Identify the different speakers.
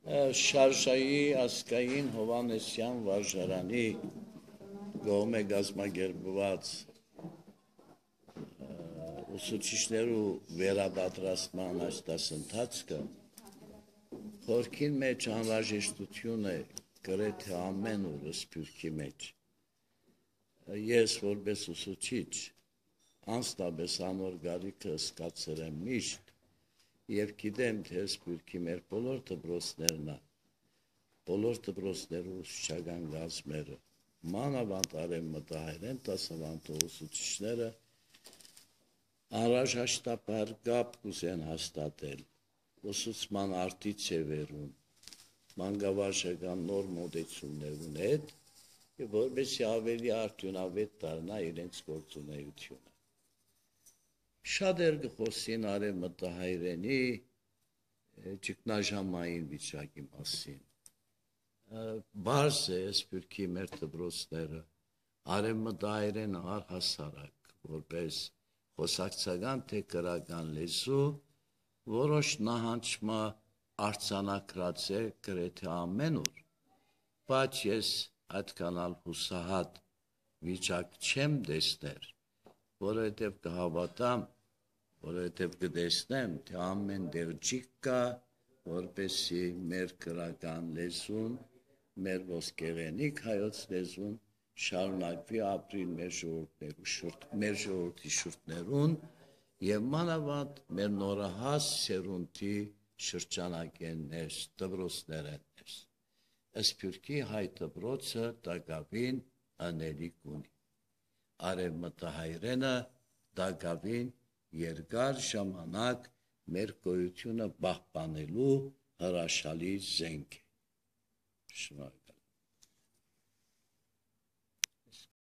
Speaker 1: Շարժայի ասկային Հովանեսյան վարժարանի գոհմե գազմագերբված ուսուցիչներու վերադադրաստման այս դասընթացքը խորքին մեջ անհրաժեշտություն է գրեթե ամեն օր սփյուռքի մեջ ես որպես ուսուցիչ անստաբես անոր գալիքը սկացել եմ միշտ եւ գիտեմ թե սփյուռքի մեր բոլոր դպրոցներու ուսուցչական գազմերը մանավանդ արևմտահայերեն դասավանդող ուսուցիչները անհրաժեշտաբար կապ կուզեն հաստատել ուսուցման արտիցևերուն մանկավարժական նոր մոդեցումներուն հետ եւ որպեսզի ավելի արդյունավետ դառնա իրենց գործունեությունը շատ կխոսին արևմտահայերենի ճգնաժամային վիճակի մասին բարձ է սփյուռքի մեր դպրոցները արևմտահայերեն առհասարակ որպես խոսակցական թե գրական լեզու որոշ նահանջմա արձանագրած է գրեթե ամեն օր բայց ես այդքանալ հուսահատ վիճակ չեմ տեսներ որովհետև կհավատամ որովհետև կտեսնեմ թե ամեն դեղ ջիկ կա որպեսզի մեր գրական լեզուն մեր ոսկեղենիկ հայոց լեզուն շարունակվի ապրիլ մեր ժողովրդի շուրթներուն եւ մանավանդ մեր նորահաս սերունդի շրջանակեն ես դպրոցներեն ես Սփյուռքի հայ դպրոցը դակավին անելիք ունի արևմտահայերենը դակավին երկար ժամանակ մեր գոյությունը պահպանելու հրաշալի զենք է շնորհակալ